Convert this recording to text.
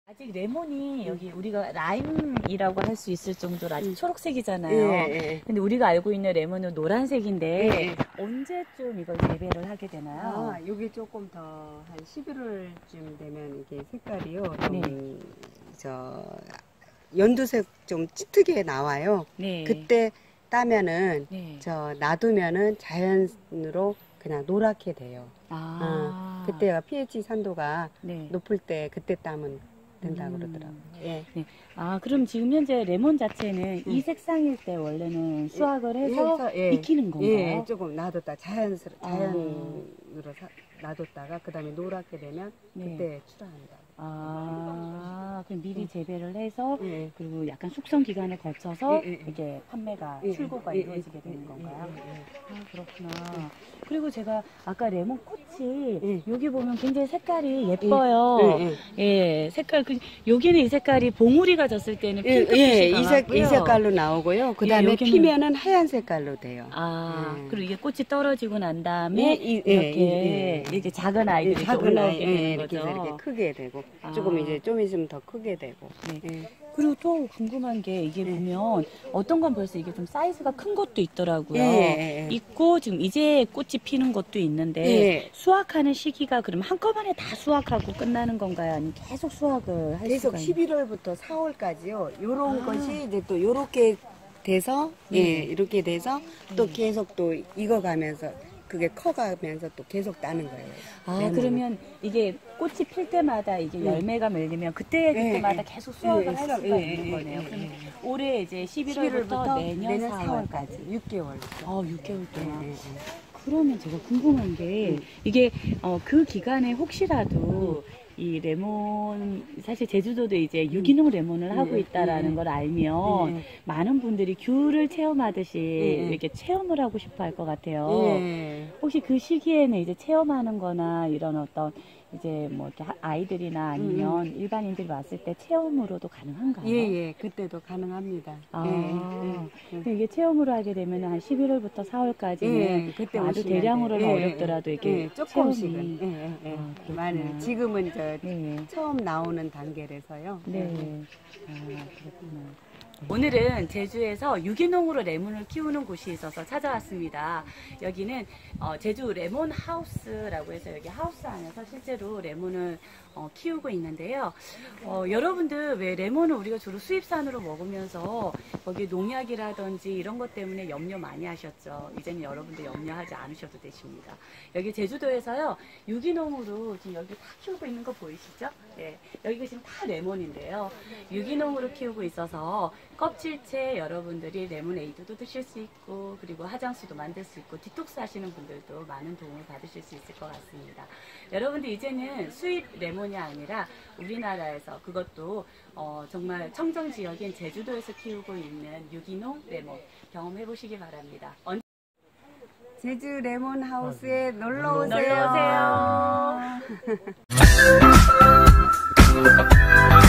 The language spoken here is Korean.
아직 레몬이 여기 우리가 라임이라고 할 수 있을 정도로 아직 초록색이잖아요. 예. 근데 우리가 알고 있는 레몬은 노란색인데 예. 언제쯤 이걸 재배를 하게 되나요? 요게 조금 더 한 11월쯤 되면 이게 색깔이요. 네. 연두색 좀 짙게 나와요. 네. 그때 따면은 네. 놔두면은 자연으로 그냥 노랗게 돼요. 그때가 pH 산도가 네. 높을 때 그때 따면 된다 그러더라고요. 예. 네. 그럼 지금 현재 레몬 자체는 이 색상일 때 원래는 수확을 해서 예. 익히는 건가요? 예, 조금 놔뒀다 자연으로 놔뒀다가 그 다음에 노랗게 되면 네. 그때 출하한다. 그럼 미리 재배를 해서 예. 그리고 약간 숙성 기간을 거쳐서 예. 이게 판매가 예. 출고가 예. 이루어지게 되는 건가요? 예. 그렇구나. 그리고 제가 아까 레몬 꽃이 예. 여기 보면 굉장히 색깔이 예뻐요. 예. 예, 색깔 여기는 이 색깔이 봉우리가 졌을 때는 핑크빛이 강하고요. 이 색깔로 나오고요. 그 다음에 피면은 하얀 색깔로 돼요. 그리고 이게 꽃이 떨어지고 난 다음에 이렇게 작은 아이들이 올라오게 되는 거죠. 이렇게 크게 되고 조금 이제 좀 있으면 더 크게 되고. 네. 그리고 또 궁금한 게 이게 보면 어떤 건 벌써 이게 좀 사이즈가 큰 것도 있더라고요. 있고 지금 이제 꽃이 피는 것도 있는데 수확하는 시기가 그럼 한꺼번에 다 수확하고 끝나는 건가요? 아니면 계속 수확을 할 계속 수가 있나요? 11월부터 4월까지요. 요런 것이 이제 또 요렇게 돼서 이렇게 돼서 또 계속 또 익어가면서 그게 커가면서 또 계속 따는 거예요. 그러면 이게 꽃이 필 때마다 이게 열매가 맺으면 그때마다 계속 수확을 할 수가 있는 거네요. 그러면 올해 이제 11월부터 내년 4월까지 6개월. 6개월 동안. 그러면 제가 궁금한 게 이게 그 기간에 혹시라도 이 레몬 사실 제주도도 이제 유기농 레몬을 하고 있다라는 걸 알면 많은 분들이 귤을 체험하듯이 이렇게 체험을 하고 싶어 할 것 같아요. 혹시 그 시기에는 이제 체험하는 거나 이런 어떤 이제 뭐 이렇게 아이들이나 아니면 일반인들이 왔을 때 체험으로도 가능한가요? 예, 그때도 가능합니다. 근데 이게 체험으로 하게 되면 한 11월부터 4월까지는 그때 아주 대량으로는 어렵더라도 이렇게 조금씩은 많이 지금은 처음 나오는 단계라서요. 그렇구나. 오늘은 제주에서 유기농으로 레몬을 키우는 곳이 있어서 찾아왔습니다. 여기는 제주 레몬 하우스라고 해서 여기 하우스 안에서 실제로 레몬을 키우고 있는데요. 여러분들 왜 레몬을 우리가 주로 수입산으로 먹으면서 거기 농약이라든지 이런 것 때문에 염려 많이 하셨죠. 이제는 여러분들 염려하지 않으셔도 되십니다. 여기 제주도에서요 유기농으로 지금 여기 다 키우고 있는 거 보이시죠? 네, 여기가 지금 다 레몬인데요. 유기농으로 키우고 있어서 껍질째 여러분들이 레모네이드도 드실 수 있고 그리고 화장수도 만들 수 있고 디톡스 하시는 분들도 많은 도움을 받으실 수 있을 것 같습니다. 여러분들 이제는 수입 레몬이 아니라 우리나라에서 그것도 정말 청정 지역인 제주도에서 키우고 있는 유기농 레몬 경험해 보시기 바랍니다. 제주 레몬 하우스에 놀러 오세요. 놀러 오세요.